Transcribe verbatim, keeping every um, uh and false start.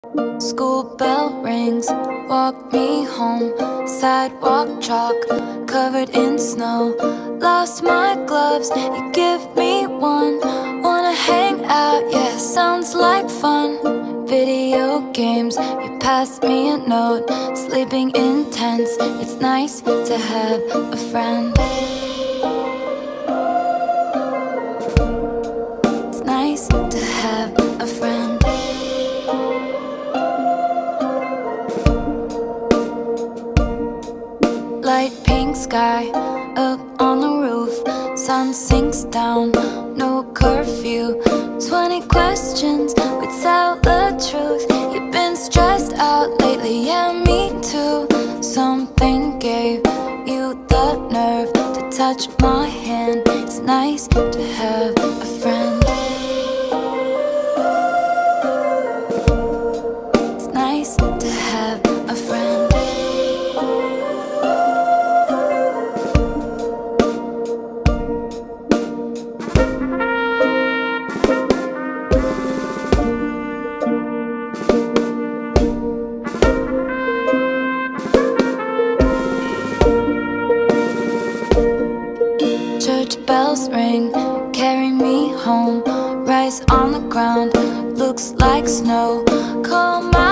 School bell rings, walk me home. Sidewalk chalk, covered in snow. Lost my gloves, you give me one. Wanna hang out, yeah, sounds like fun. Video games, you pass me a note. Sleeping in tents, it's nice to have a friend. It's nice to have a friend. Light pink sky, up on the roof. Sun sinks down, no curfew. Twenty questions would tell the truth. You've been stressed out lately, yeah, me too. Something gave you the nerve to touch my hand. It's nice to have a friend. It's nice to have a friend. Church bells ring, carry me home. Rice on the ground, looks like snow. Call my